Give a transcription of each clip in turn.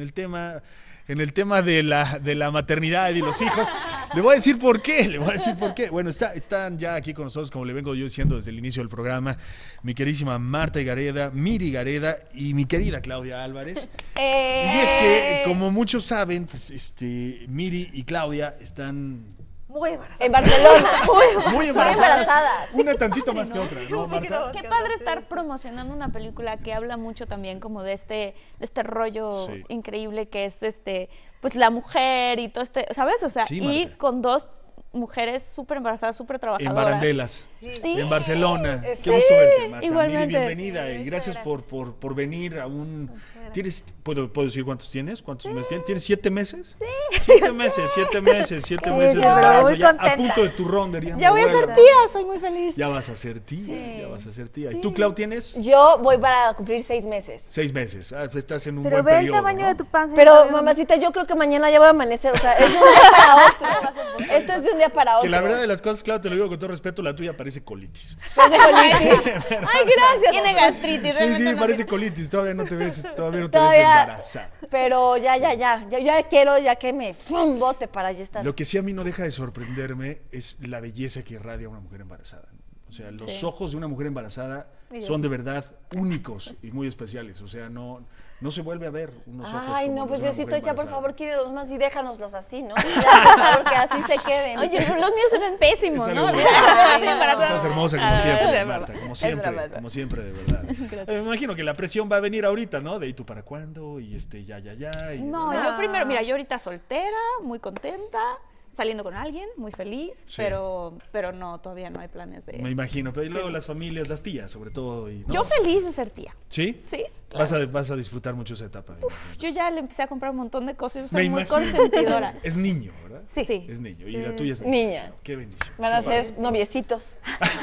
tema de la maternidad y los hijos. Le voy a decir por qué. Bueno, están ya aquí con nosotros, como le vengo yo diciendo desde el inicio del programa, mi queridísima Marta Higareda, Miri Higareda y mi querida Claudia Álvarez. Y es que, como muchos saben, pues Miri y Claudia están muy embarazadas. En Barcelona. Muy embarazadas. Una tantito más que otra, ¿no, Marta? Qué padre estar promocionando una película que habla mucho también como de este rollo increíble que es pues la mujer y todo ¿sabes? O sea, sí, y Marta, con dos mujeres súper embarazadas, súper trabajadoras. en Barandelas, sí. en Barcelona. Qué gusto verte, Marta. Igualmente. Miri, bienvenida y gracias por venir a un... ¿Puedo decir cuántos tienes? ¿Cuántos meses tienes? ¿Tienes 7 meses? Sí. 7 meses de embarazo. Ya a punto de turrón, dirían. Ya voy a ser tía, soy muy feliz. Ya vas a ser tía, ¿Y tú, Clau, tienes? Yo voy para cumplir 6 meses. 6 meses. Pues estás en un Pero buen ve periodo, el tamaño de tu panza. Pero, mamacita, yo creo que mañana ya voy a amanecer. O sea, es de un día para otro. Esto es de un día para otro. Que la verdad de las cosas, Clau, te lo digo con todo respeto, la tuya parece colitis. ¿Parece colitis? Ay, gracias. Tiene gastritis. Sí, parece colitis. Todavía no te ves embarazada. Pero ya quiero que me bote para ya estar. Lo que sí a mí no deja de sorprenderme es la belleza que irradia una mujer embarazada. O sea, los ojos de una mujer embarazada son de verdad únicos y muy especiales. O sea, no se vuelve a ver unos ojos. Ay, como no, los pues de una Diosito, mujer ya por embarazada. favor, quírelos más y déjanoslos así, ¿no? Ya, por favor, que así se queden. Oye, los míos eran pésimos, Es ¿no? algo Estás Estás hermosa como siempre, Marta, verdad. como siempre, de verdad. Me imagino que la presión va a venir ahorita, ¿no? De ¿y tú para cuándo? Y ya. Y, No, yo primero, mira, yo ahorita soltera, muy contenta, saliendo con alguien, muy feliz, Sí. pero no, todavía no hay planes de... Me imagino, pero y luego las familias, las tías, sobre todo. ¿No? Yo feliz de ser tía. ¿Sí? Sí. Vas a disfrutar mucho esa etapa. Yo ya le empecé a comprar un montón de cosas, Me soy muy imagino. consentidora. Es niño, ¿verdad? Sí. Es niño. Y la tuya es niña. Qué bendición. Van a ser noviecitos.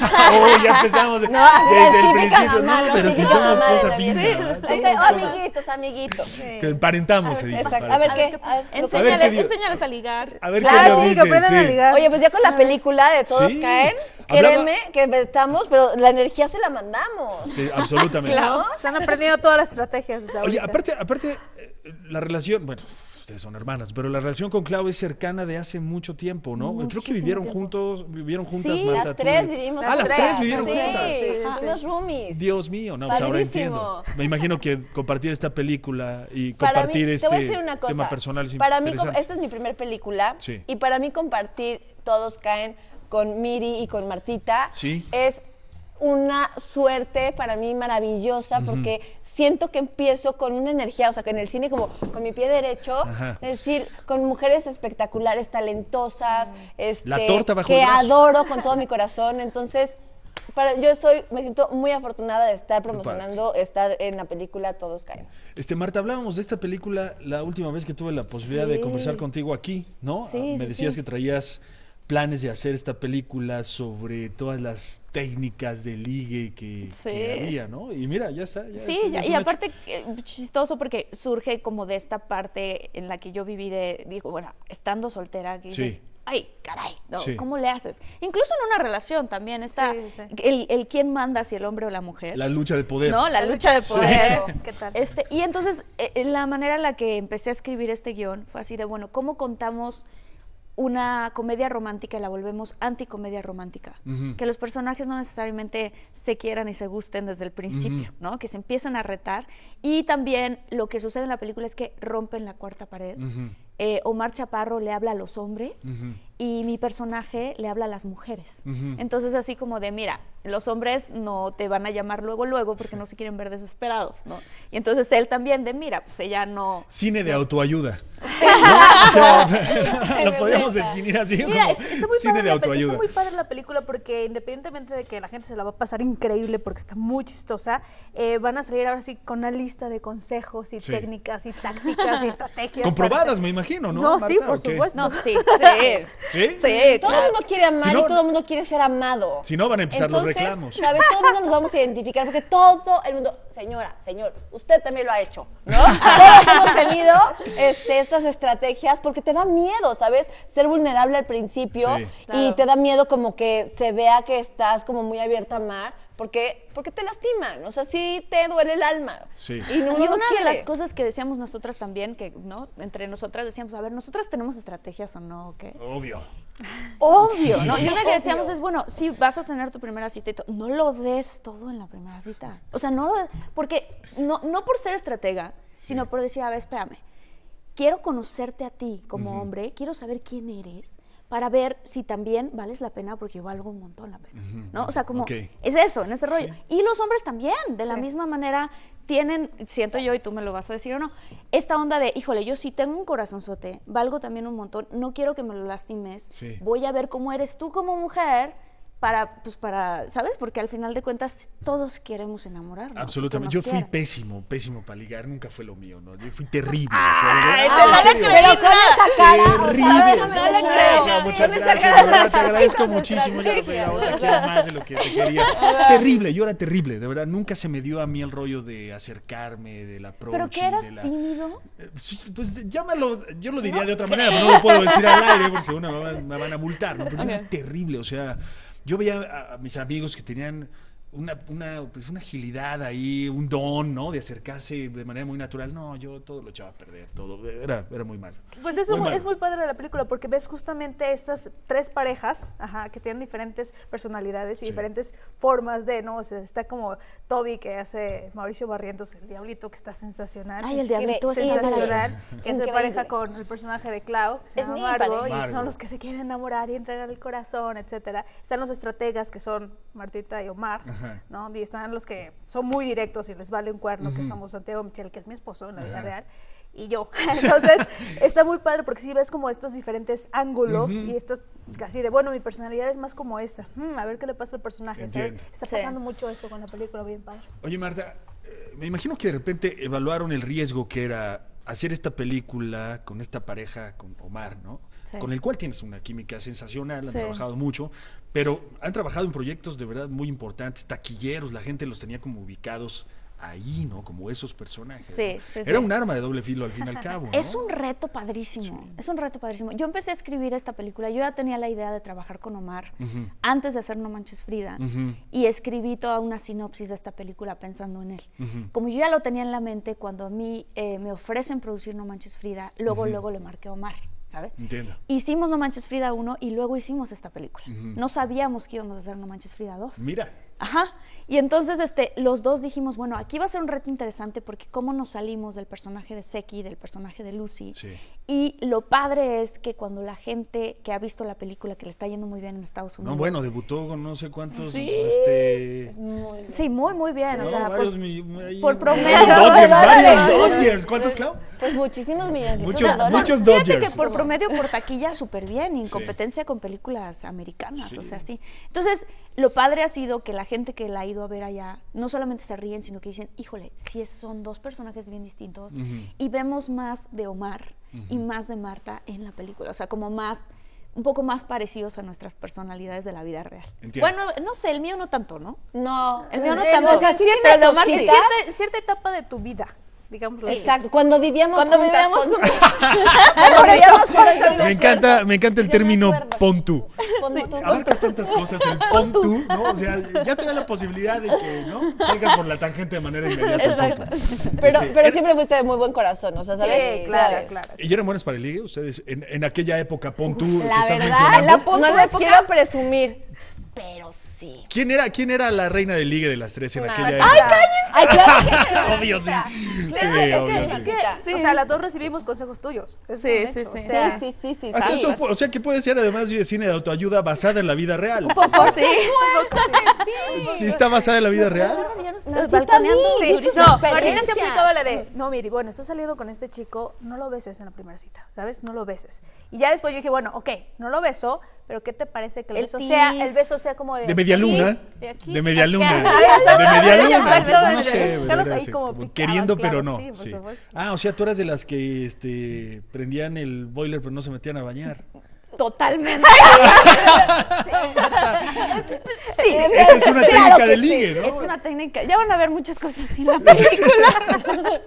Ya empezamos No, así desde la el típica principio. mamá, No, la pero si típica somos mamá de cosa la fina, vida. ¿verdad? Ahí Somos está, cosa- amiguitos. Que emparentamos, se dice. Exacto. A ver qué. Enséñales a ligar. A ver Claro, qué nos sí, que dicen. aprendan a ligar. Oye, pues ya con la película de Todos Sí. Caen, Hablaba- créeme que estamos, pero la energía se la mandamos. Sí, absolutamente. ¿No? Están aprendiendo todas las estrategias. desde Oye, ahorita. aparte, la relación, bueno, ustedes son hermanas, pero la relación con Clau es cercana de hace mucho tiempo, ¿no? Creo que vivieron juntas, Sí, Marta. Las tú tres y- vivimos Ah, las juntas. tres vivieron Sí, juntas. fuimos roomies. Dios mío, no, pues ahora Padrísimo. entiendo. Me imagino que compartir esta película y Para compartir mí, te voy a decir este una cosa. tema personal es para mí, interesante. esta es mi primer película. Sí. Y para mí compartir Todos Caen con Miri y con Martita Sí. es una suerte para mí maravillosa porque siento que empiezo con una energía, o sea, que en el cine como con mi pie derecho, Ajá. es decir, con mujeres espectaculares, talentosas, La torta bajo que el brazo. adoro con todo mi corazón. Entonces, me siento muy afortunada de estar promocionando, estar en la película Todos Caen. Marta, hablábamos de esta película la última vez que tuve la posibilidad de conversar contigo aquí, ¿no? Sí, Me sí, decías sí. que traías planes de hacer esta película sobre todas las técnicas de ligue que había, ¿no? Y mira, ya está. Sí, ya es y un aparte chistoso porque surge como de esta parte en la que yo viví digo, bueno, estando soltera, que dices, Sí. ay, caray, ¿no? Sí. ¿Cómo le haces? Incluso en una relación también está Sí. el quién manda, si el hombre o la mujer. La lucha de poder. ¿No? La lucha de poder. ¿Qué tal? Y entonces, la manera en la que empecé a escribir este guión fue así de, bueno, ¿cómo contamos una comedia romántica y la volvemos anticomedia romántica? Ujú. Que los personajes no necesariamente se quieran y se gusten desde el principio, ¿no? Que se empiezan a retar. Y también lo que sucede en la película es que rompen la cuarta pared. Ujú. Omar Chaparro le habla a los hombres Ujú. y mi personaje le habla a las mujeres. Ujú. Entonces así como de, mira, los hombres no te van a llamar luego porque no se quieren ver desesperados, ¿no? Y entonces él también de, mira, pues ella no... Cine de autoayuda. ¿No? O sea, lo podríamos definir así Mira, como está muy cine padre de autoayuda. Está muy padre la película porque independientemente de que la gente se la va a pasar increíble porque está muy chistosa, van a salir ahora sí con una lista de consejos y Sí. técnicas y tácticas y estrategias. Comprobadas, me imagino, ¿no? No, Marta, sí, por ¿o qué? supuesto. No, sí, ¿Sí? sí, Todo el claro. mundo quiere amar Si no- y todo el mundo quiere ser amado. Si no, van a empezar los reclamos. ¿Sabes? Todo el mundo nos vamos a identificar porque todo el mundo, señora, señor, usted también lo ha hecho, ¿no? Todos hemos tenido estas estrategias porque te da miedo, ¿sabes? Ser vulnerable al principio Sí. y Claro. te da miedo como que se vea que estás como muy abierta a amar, porque te lastiman, o sea, sí te duele el alma. Sí. Y uno Y no una de quiere. las cosas que decíamos nosotras también, que no, entre nosotras decíamos, a ver, nosotras tenemos estrategias o no, ¿o qué? Obvio. Obvio, ¿no? Sí. Y una que decíamos es, bueno, sí, vas a tener tu primera cita y todo, no lo des todo en la primera cita. O sea, porque no por ser estratega, sino por decir, a ver, espérame, quiero conocerte a ti como hombre, quiero saber quién eres, para ver si también vales la pena, porque yo valgo un montón la pena, ¿no? O sea, como, Ok. es eso, en ese rollo. Y los hombres también, de la misma manera, tienen, siento yo, y tú me lo vas a decir o no, esta onda de, híjole, yo sí tengo un corazonzote, valgo también un montón, no quiero que me lo lastimes, Sí. voy a ver cómo eres tú como mujer, para, ¿sabes? Porque al final de cuentas todos queremos enamorarnos. Absolutamente. que Yo nos fui quieran. pésimo para ligar, nunca fue lo mío, ¿no? Yo fui terrible. Pero con esa cara, o sea, Terrible. déjame No le decirte. creo. No, muchas Con esa gracias, cara de verdad, te de agradezco con muchísimo. Ya estrategia, ahora o quiero sea. más de lo que te quería. Terrible, yo era terrible, de verdad. Nunca se me dio a mí el rollo de acercarme, del approach. ¿Pero que eras de la... tímido? Pues llámalo, yo lo diría de otra manera, pero no lo puedo decir al aire porque seguro me van a multar, ¿no? Pero era terrible, o sea, yo veía a mis amigos que tenían pues una agilidad ahí, un don, ¿no? De acercarse de manera muy natural. No, yo todo lo echaba a perder, todo. Era muy mal. Pues eso Muy mal. es muy padre de la película porque ves justamente estas tres parejas, que tienen diferentes personalidades y diferentes formas de, ¿no? O sea, está como Toby que hace Mauricio Barrientos, el diablito, que está sensacional. Ay, el diablito es sensacional, que es de Increíble. pareja con el personaje de Clau, que se Es llama mi Margo, pareja. y Margo. son los que se quieren enamorar y entregar el corazón, etcétera. Están los estrategas que son Martita y Omar, Ajá. ¿no? Y están los que son muy directos y les vale un cuerno, que somos Santiago Michel, que es mi esposo en la vida real, y yo. Entonces, está muy padre porque sí ves como estos diferentes ángulos y estos casi de, bueno, mi personalidad es más como esa. A ver qué le pasa al personaje, ¿sabes? Entiendo. Está Sí. pasando mucho esto con la película, bien padre. Oye, Marta, me imagino que de repente evaluaron el riesgo que era hacer esta película con esta pareja, con Omar, ¿no? Sí. Con el cual tienes una química sensacional, han Sí. trabajado mucho, pero han trabajado en proyectos de verdad muy importantes, taquilleros, la gente los tenía como ubicados ahí, ¿no? Como esos personajes. Sí, ¿no? sí, Era sí. un arma de doble filo al fin y al cabo, ¿no? Es un reto padrísimo, es un reto padrísimo. Yo empecé a escribir esta película, yo ya tenía la idea de trabajar con Omar antes de hacer No Manches Frida y escribí toda una sinopsis de esta película pensando en él. Como yo ya lo tenía en la mente, cuando a mí me ofrecen producir No Manches Frida, luego le marqué a Omar, ¿sabes? Entiendo. Hicimos No Manches Frida 1 y luego hicimos esta película. No sabíamos que íbamos a hacer No Manches Frida 2. Mira, Ajá. Y entonces los dos dijimos, bueno, aquí va a ser un reto interesante porque cómo nos salimos del personaje de Seki, del personaje de Lucy. Sí. Y lo padre es que cuando la gente que ha visto la película, que le está yendo muy bien en Estados Unidos. no, bueno, debutó con no sé cuántos, Sí, muy, muy bien. no, o sea, varios por varios promedio. Varios Dodgers. ¿Cuántos, Clau? Pues muchísimos millones Muchos- de dólares. muchos Fíjate Dodgers. que por promedio, por taquilla, súper bien, y en Sí. competencia con películas americanas, Sí. o sea, sí. Entonces, lo padre ha sido que la gente que la ha ido a ver allá, no solamente se ríen, sino que dicen, híjole, son dos personajes bien distintos, y vemos más de Omar y más de Marta en la película, o sea, como más, un poco más parecidos a nuestras personalidades de la vida real. Entiendo. Bueno, no sé, el mío no tanto, ¿no? No. El mío no o tanto. sea, sí Cierta- tienes pero Omar sí cositas. Cierta etapa de tu vida, digamos. Exacto, cuando vivíamos Cuando juntas, vivíamos cuando vivíamos juntas. Me encanta el Yo me término acuerdo. pon tú. Pon tú. Abarca tantas cosas el pon tú, ¿no? O sea, ya te da la posibilidad de que, ¿no? Salgas por la tangente de manera inmediata. el pon tú. Pero siempre fuiste de muy buen corazón, o sea, ¿sabes? Sí, claro, ¿sabes? claro. ¿Y eran buenas para el ligue ustedes? En aquella época, pon tú, que La estás verdad, mencionando. no les quiero presumir, pero sí. ¿Quién era la reina del ligue de las tres en aquella Marta. época? Ay, claro que Obvio, sí. Claro Sí, que obvio, sí, sí. Martita. O sea, las dos recibimos consejos tuyos. Es Sí, un sí, hecho, sí. o sea, Sí. Hasta eso, o sea, que puede ser además de cine de autoayuda basada en la vida real. Poco sí. ¿Sí está basada en la vida real? Ya nos Martita, estás balconeando. di tus No, Martina experiencias. siempre aplicaba la de, no, Miri, bueno, estás saliendo con este chico, no lo beses en la primera cita, ¿sabes? No lo beses. Y ya después yo dije, bueno, ok, no lo beso, pero ¿qué te parece que el beso sea como de... De media aquí, luna. aquí, De media aquí, luna. ajá, De media luna. exacto, No sé, claro, era ahí así, como como picaba, queriendo, claro, pero no. sí, por Sí. supuesto. Ah, o sea, tú eras de las que prendían el boiler pero no se metían a bañar. Totalmente. Sí. Esa es una Claro técnica que de sí. ligue, ¿no? Es una técnica. Ya van a ver muchas cosas en la película.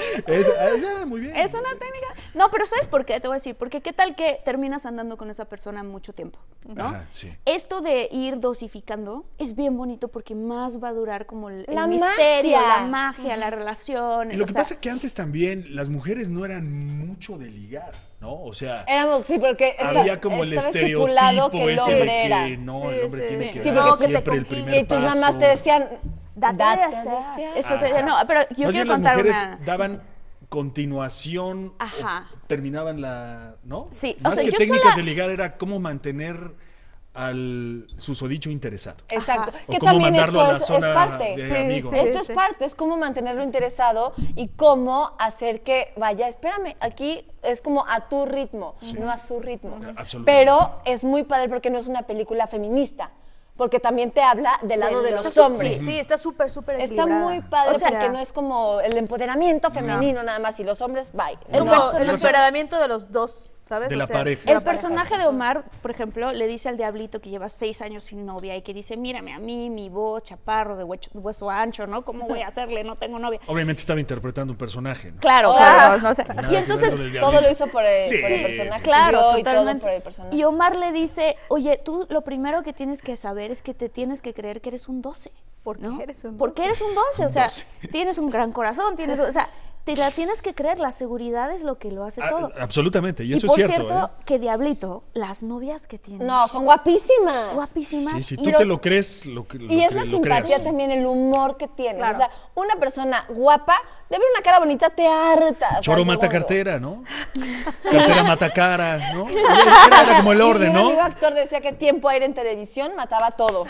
Muy bien. Es una técnica. No, pero ¿sabes por qué? Te voy a decir. Porque qué tal que terminas andando con esa persona mucho tiempo, ¿no? Ajá, sí. Esto de ir dosificando es bien bonito porque más va a durar como el La misterio, magia. la magia, la relación. Y lo o que sea, pasa es que antes también las mujeres no eran mucho de ligar, ¿no? O sea, Éramos, sí, porque había como el estaba estipulado estereotipo que el ese hombre de era. que no, Sí, el hombre sí, tiene sí. que Sí, dar porque siempre el primer y tus paso. mamás te decían, Date a desear. eso te no, pero yo Más quiero bien las contar mujeres una. daban continuación Ajá. o terminaban la, ¿no? Sí, o Más sea, que yo técnicas sola- de ligar era cómo mantener al susodicho interesado. exacto, Ajá. O que cómo también mandarlo a esto la es zona parte. de Sí, amigos. sí. Esto es parte, es cómo mantenerlo interesado y cómo hacer que vaya, espérame, aquí es como a tu ritmo, no a su ritmo. Absolutamente. Pero es muy padre porque no es una película feminista, porque también te habla del lado de los hombres. Sí, está súper Está equilibrada. muy padre O sea, porque no es como el empoderamiento femenino nada más y los hombres, bye. es como No. el empoderamiento de los dos, ¿sabes? De O la sea, pareja. de la El personaje de Omar, por ejemplo, le dice al diablito que lleva 6 años sin novia y que dice, mírame a mí, mi voz, chaparro, de hueso ancho, ¿no? ¿Cómo voy a hacerle? No tengo novia. Obviamente estaba interpretando un personaje, ¿no? Claro, Oh, claro. no sé. Nada Y que entonces, ver lo del Todo diablito. lo hizo por el, Sí, por el personaje. claro, Subió y todo totalmente. por el personaje. Y Omar le dice, oye, tú lo primero que tienes que saber es que te tienes que creer que eres un 12. ¿Por qué ¿no? eres un 12? Porque eres un 12, o sea, tienes un gran corazón, o sea, te la tienes que creer, la seguridad es lo que lo hace todo. Absolutamente, y Y eso por es cierto. cierto, que Diablito, las novias que tiene, No, son guapísimas. guapísimas. Sí, si y tú lo- te lo crees, lo que Y es la lo simpatía creas. también, el humor que tienes. Claro. O sea, una persona guapa, de ver una cara bonita, te harta. o sea, Choro al mata segundo. cartera, ¿no? Cartera mata cara, ¿no? Era como el orden, Mi ¿no? amigo actor decía que tiempo aire en televisión mataba todo.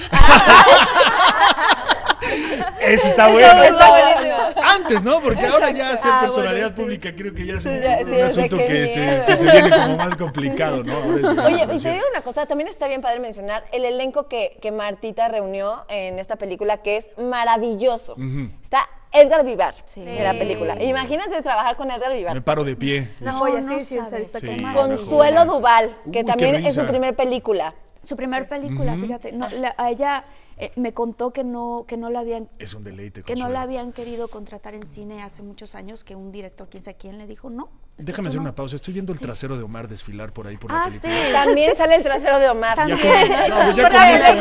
Ese está bueno. Está buenísimo. Antes, ¿no? Porque ahora ya ser Ah, personalidad bueno, sí. pública creo que ya es un, Ya, sí, un es de asunto qué que miedo. se viene como más complicado, ¿no? Ahora es de Oye, y te información. digo una cosa, también está bien padre mencionar el elenco que Martita reunió en esta película, que es maravilloso. Está Edgar Vivar en la película. Imagínate trabajar con Edgar Vivar. Me paro de pie. No, No, oye, no sí, sabes. está Sí. qué mal. Consuelo Duval, que Uy, qué también es su risa. primer película. Su primer película, fíjate, no, a ella me contó que no la habían Es un deleite. que no Consuelo. la habían querido contratar en cine hace muchos años, que un director, quién sabe quién, le dijo no. Déjame hacer una pausa. Estoy viendo el trasero de Omar desfilar por ahí por la Ah, sí. película. También sale el trasero de Omar. Ya con, También. no, pues ya con eso,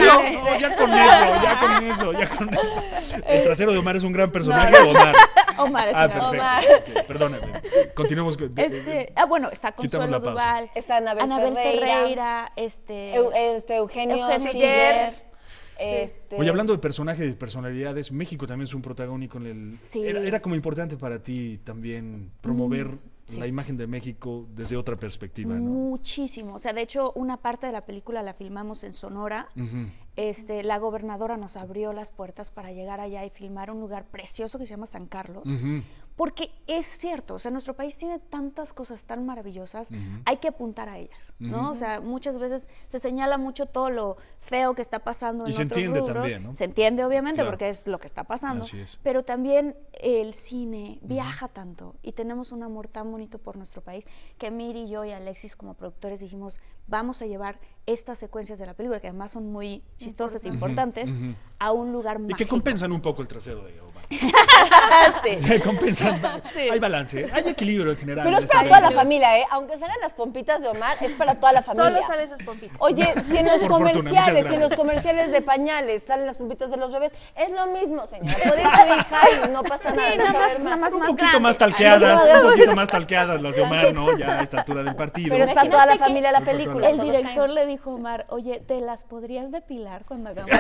ya con eso. El trasero de Omar es un gran personaje, Omar. Omar es Ah, un gran- perfecto. Ok, perdóname. Continuemos. bueno, está Quitamos Consuelo la pausa. Duval, Está Anabel Ferreira, Eugenio Eugenio Siller. Oye, hablando de personajes y personalidades, México también es un protagónico en el... Sí. Era como importante para ti también promover la imagen de México desde otra perspectiva, ¿no? muchísimo. O sea, de hecho, una parte de la película la filmamos en Sonora. Ujú. La gobernadora nos abrió las puertas para llegar allá y filmar un lugar precioso que se llama San Carlos. Ujú. Porque es cierto, o sea, nuestro país tiene tantas cosas tan maravillosas, hay que apuntar a ellas, ¿no? O sea, muchas veces se señala mucho todo lo feo que está pasando Y en se otros entiende rubros. también, ¿no? Se entiende, obviamente, Claro. porque es lo que está pasando. Así es. Pero también el cine viaja tanto y tenemos un amor tan bonito por nuestro país que Miri, yo y Alexis como productores dijimos, vamos a llevar estas secuencias de la película, que además son muy chistosas e importantes, a un lugar Y mágico. que compensan un poco el trasero de Omar. Sí. Compensan. Hay balance, hay equilibrio en general. Pero es en para esta toda la película. familia, ¿eh? Aunque salgan las pompitas de Omar, es para toda la familia. Solo salen sus pompitas. Oye, si en los Por fortuna, muchas comerciales, si en gracias. los comerciales de pañales salen las pompitas de los bebés, es lo mismo, señora. Puede ir su hija y no pasa nada. Sí, no nada se va a más, ver nada más, Un más poquito grande. más talqueadas, las de Omar, ¿no? Ya a esta altura del partido. Pero es para toda la Imagínate que familia la el película. El todos director caen. le dijo a Omar, oye, ¿te las podrías depilar cuando hagamos?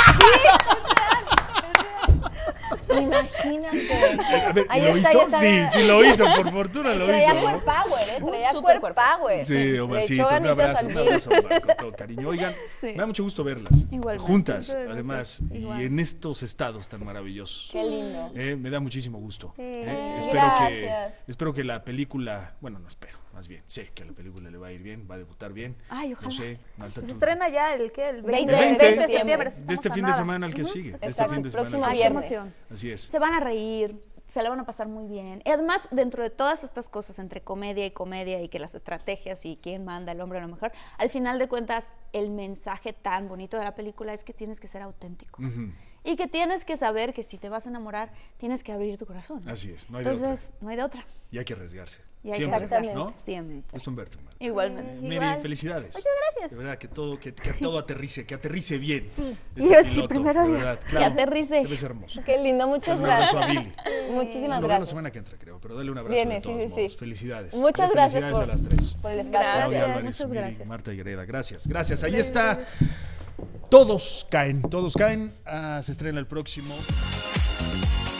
Imagínate. A ver, Ahí ¿lo está, hizo? ahí está. Sí, sí lo hizo, por fortuna lo Traía hizo, core ¿no? power, Traía super core cuerpo. power. Sí, Le Omarcito, echó un ganitas al gym. abrazo, Omar, con todo cariño. Oigan, Sí. me da mucho gusto verlas. Igualmente. Juntas, Muchas gracias. además, Igual. y en estos estados tan maravillosos. Qué lindo. Me da muchísimo gusto. Gracias. Espero que la película, bueno, no espero, más bien, sé que a la película le va a ir bien, va a debutar bien. Ay, ojalá. No sé, Malta, Se tú- estrena ya el 20 de septiembre. de este fin de semana al que sigue, de este Exacto, fin de semana. próximo al que Ay, qué viernes. sigue. emoción. Así es. Se van a reír, se la van a pasar muy bien. Y además, dentro de todas estas cosas, entre comedia y que las estrategias y quién manda, el hombre a lo mejor, al final de cuentas, el mensaje tan bonito de la película es que tienes que ser auténtico. Y que tienes que saber que si te vas a enamorar, tienes que abrir tu corazón. Así es, no hay de otra. Entonces, no hay de otra. Y hay que arriesgarse. Y hay Siempre, que arriesgarse, ¿no? siempre. Es un verte, Marta. Igualmente. Miri, Igual. felicidades. Muchas gracias. De verdad, que todo aterrice, que aterrice bien. Sí. Este Yo sí, piloto, primero de Dios. verdad, Que aterrice. Te ves hermoso. Qué lindo, muchas Un abrazo a gracias. Billy. Muchísimas Lo veo la gracias. semana que entra, creo, pero dale un abrazo Viene, de sí, todos sí, modos. sí. Felicidades. Muchas gracias Felicidades a las tres. por el espacio. Gracias. Claudia Álvarez, Muchas Miri, gracias. Marta Higuereda. Gracias, gracias. Ahí está. Todos caen. Se estrena el próximo